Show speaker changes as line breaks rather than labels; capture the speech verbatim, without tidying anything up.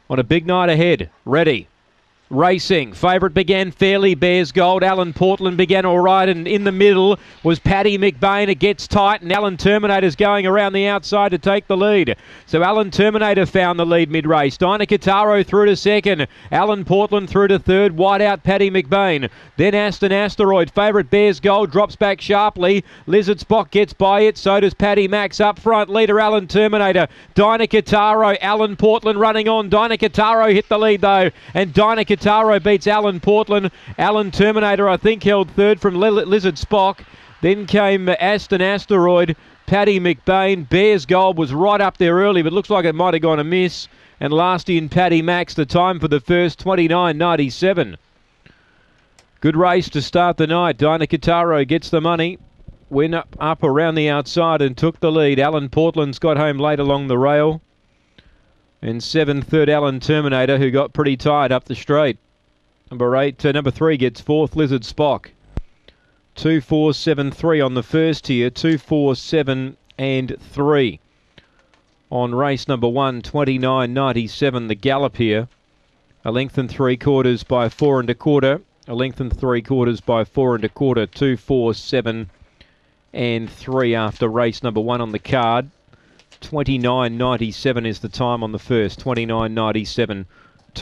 on a big night ahead. Ready. Racing. Favourite began fairly, Bears Gold. Alan Portland began all right, and in the middle was Paddy McBain. It gets tight, and Alan Terminator's going around the outside to take the lead. So Alan Terminator found the lead mid-race. Dinah Kataro through to second. Alan Portland through to third. Wide out Paddy McBain. Then Aston Asteroid. Favourite Bears Gold drops back sharply. Lizard Spock gets by it. So does Paddy Max up front. Leader Alan Terminator. Dinah Kataro. Alan Portland running on. Dinah Kataro hit the lead though, and Dinah Kataro beats Alan Portland. Alan Terminator, I think, held third from Lizard Spock. Then came Aston Asteroid, Paddy McBain. Bears Gold was right up there early, but looks like it might have gone amiss. And last in Paddy Max, the time for the first, twenty-nine ninety-seven. Good race to start the night. Dinah Kataro gets the money. Went up, up around the outside and took the lead. Alan Portland's got home late along the rail. And seven, third Alan Terminator, who got pretty tired up the straight. Number eight, uh, number three gets fourth, Lizard Spock. Two, four, seven, three on the first here. Two, four, seven, and three on race number one. twenty-nine ninety-seven. The gallop here. A length and three quarters by four and a quarter. A length and three quarters by four and a quarter. Two, four, seven, and three after race number one on the card. twenty-nine ninety-seven is the time on the first. twenty-nine ninety-seven